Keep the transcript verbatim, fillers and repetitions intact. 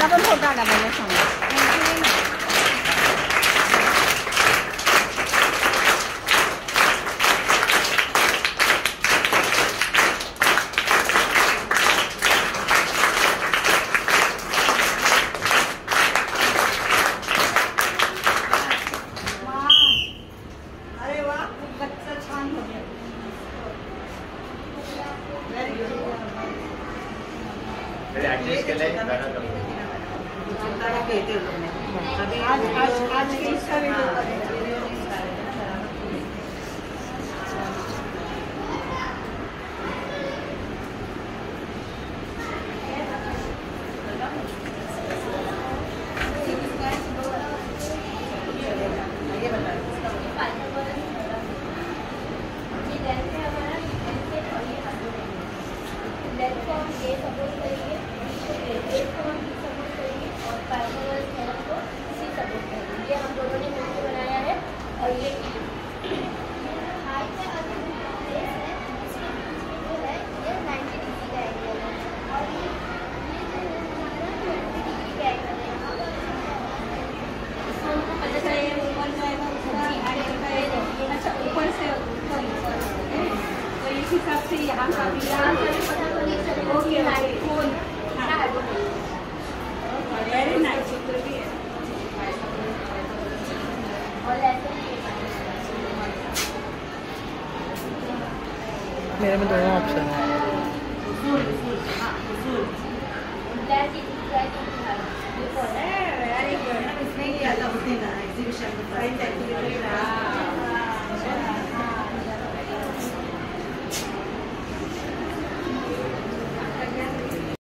माझा पण फोटो आला मला सांगा. ऍडजस्ट केलंय आज आज आज इसका वीडियो हिसाब से यहाँ का भी ओके वेरी नाइस चित्र भी है. मेरे में दोनों ऑप्शन है. Very good. इसमें किया था उसने एग्जीबिशन में.